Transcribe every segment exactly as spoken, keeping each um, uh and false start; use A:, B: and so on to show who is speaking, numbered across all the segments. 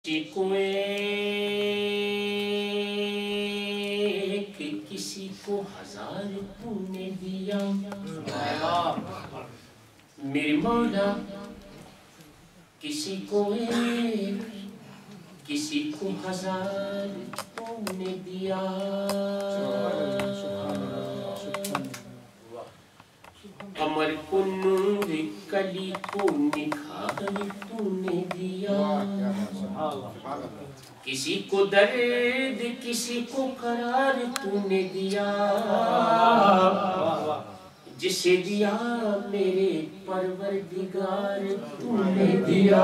A: کسی کو ایک کسی کو ہزار تو نے دیا میرے مولا، کسی کو ایک کسی کو ہزار تو نے دیا، قمر کو نور کلی کو نکھار تو نے دیا، کسی کو درد کسی کو قرار تو نے دیا، جسے دیا میرے پروردگار تو نے دیا،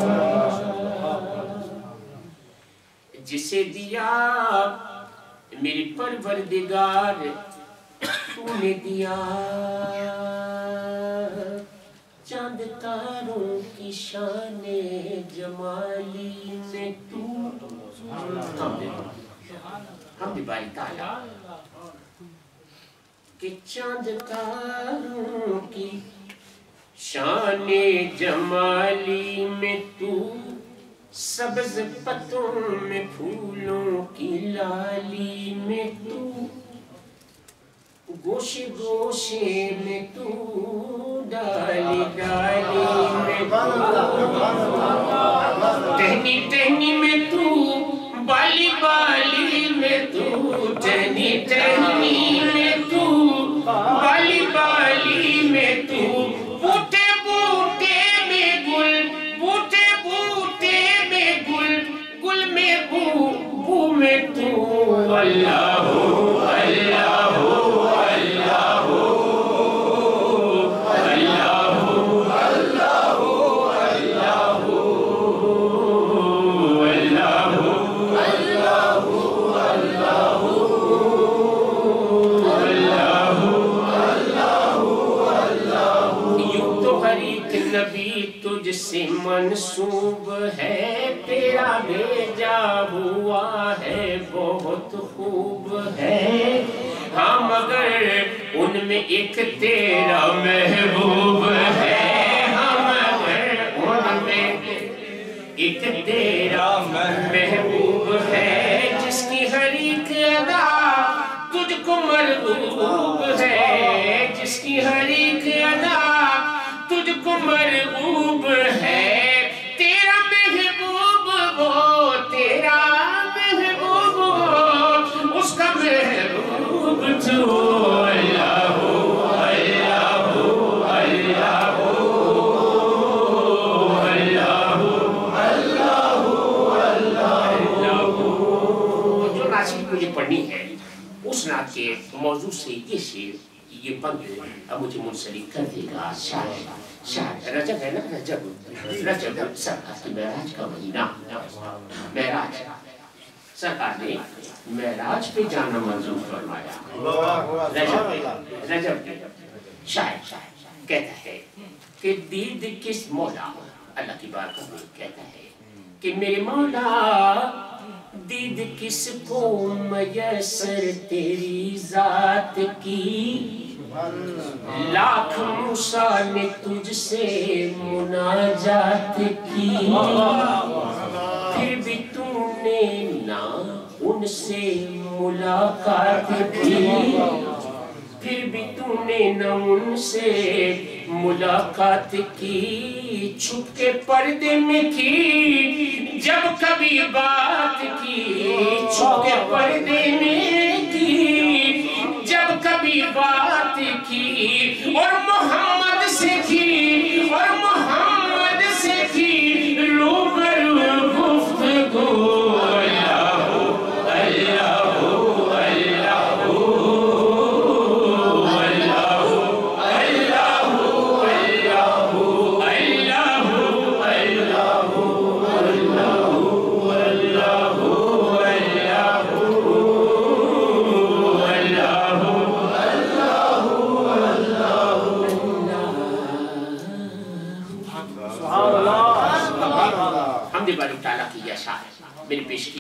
A: جسے دیا میرے پروردگار تو نے دیا، چاند تاروں کی شان جمالی میں تو حمد باری تعالیٰ کہ چاند تاروں کی شان جمالی میں تو، سبز پتوں میں پھولوں کی لالی میں تو، گوشے گوشے میں تو، ڈالی ڈالی میں تو، ٹہنی ٹہنی میں تو، بالی بالی میں تو، ٹہنی ٹہنی میں تو، بالی بالی میں تو، بوٹے بوٹے میں گل، بوٹے بوٹے میں گل، گل میں بو بو میں تو، اللہ ہو اللہ ہو تجھ سے منسوب ہے، تیرا بھیجا ہوا ہے بہت خوب ہے، ہاں مگر ان میں ایک تیرا محبوب ہے، ہاں مگر ان میں ایک تیرا محبوب ہے، جس کی ہر ایک ادا تجھ کو مرغوب ہے، جس کی ہر ایک ادا تجھ کو مرغوب ہے، تیرا محبوب وہ تیرا محبوب وہ اس کا محبوب تو، اللہ ہو اللہ ہو اللہ ہو اللہ ہو اللہ ہو اللہ ہو۔ جو نعت مجھے پڑھنی ہے اس نعت کے موضوع سے یہ شعر یہ بند اب مجھے منسلک کر دے گا شاعر شاعر رجب ہے نا، رجب رجب سرکار کی معراج کا مہینہ، معراج سرکار نے معراج پہ جانا منظور فرمایا، رجب رجب شاعر کہتا ہے کہ دید کس مولا، اللہ کی بارگاہ میں کہتا ہے کہ میرے مولا دید کس کو میسر تیری ذات کی، لاکھ موسیٰ نے تجھ سے مناجات کی، پھر بھی تو نے نہ ان سے ملاقات کی، پھر بھی تو نے نہ ان سے ملاقات کی، چھپ کے پردے میں کی جب کبھی بات کی، چھپ کے پردے میں کی جب کبھی بات کی، اور محمد سے کی